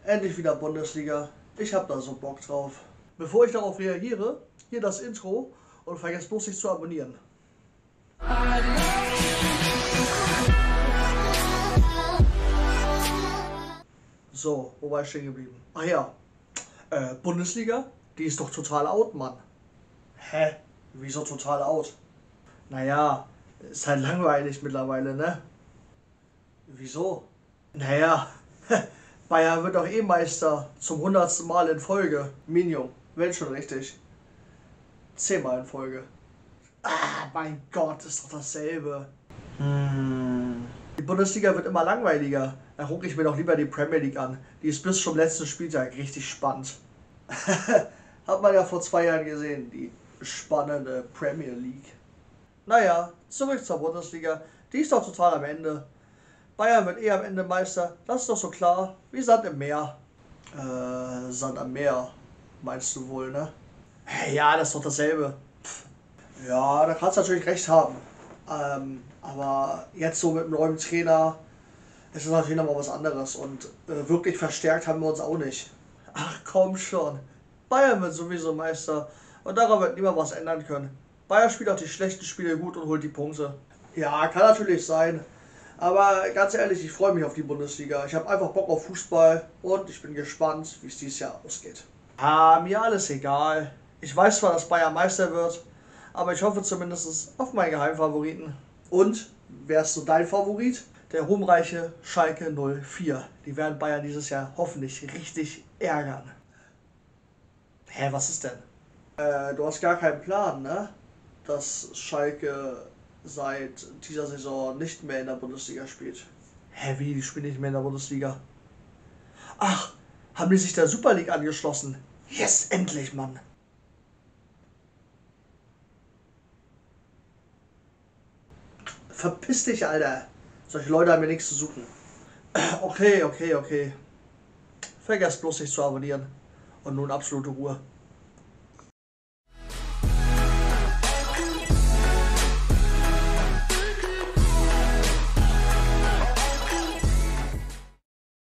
Endlich wieder Bundesliga. Ich hab da so Bock drauf. Bevor ich darauf reagiere, hier das Intro und vergesst bloß nicht zu abonnieren. So, wo war ich stehen geblieben? Ach ja, Bundesliga, die ist doch total out, Mann. Hä? Wieso total out? Naja, ist halt langweilig mittlerweile, ne? Wieso? Naja, Bayern wird doch eh Meister zum 100. Mal in Folge. Minion, wenn schon richtig. 10-mal in Folge. Ah, mein Gott, ist doch dasselbe. Die Bundesliga wird immer langweiliger. Da gucke ich mir doch lieber die Premier League an. Die ist bis zum letzten Spieltag richtig spannend. Hat man ja vor 2 Jahren gesehen, die spannende Premier League. Naja, zurück zur Bundesliga. Die ist doch total am Ende. Bayern wird eh am Ende Meister. Das ist doch so klar wie Sand im Meer. Sand am Meer, meinst du wohl, ne? Ja, das ist doch dasselbe. Ja, da kannst du natürlich recht haben. Aber jetzt so mit dem neuen Trainer ist es natürlich nochmal was anderes. Und wirklich verstärkt haben wir uns auch nicht. Ach komm schon. Bayern wird sowieso Meister. Und daran wird niemand was ändern können. Bayern spielt auch die schlechten Spiele gut und holt die Punkte. Ja, kann natürlich sein. Aber ganz ehrlich, ich freue mich auf die Bundesliga. Ich habe einfach Bock auf Fußball und ich bin gespannt, wie es dieses Jahr ausgeht. Mir alles egal. Ich weiß zwar, dass Bayern Meister wird, aber ich hoffe zumindest auf meinen Geheimfavoriten. Und wer ist so dein Favorit? Der ruhmreiche Schalke 04. Die werden Bayern dieses Jahr hoffentlich richtig ärgern. Hä, was ist denn? Du hast gar keinen Plan, ne? Dass Schalke seit dieser Saison nicht mehr in der Bundesliga spielt. Hä, wie? Die spielen nicht mehr in der Bundesliga? Ach, haben die sich der Super League angeschlossen? Yes, endlich, Mann. Verpiss dich, Alter. Solche Leute haben mir nichts zu suchen. Okay. Vergesst bloß nicht zu abonnieren. Und nun absolute Ruhe.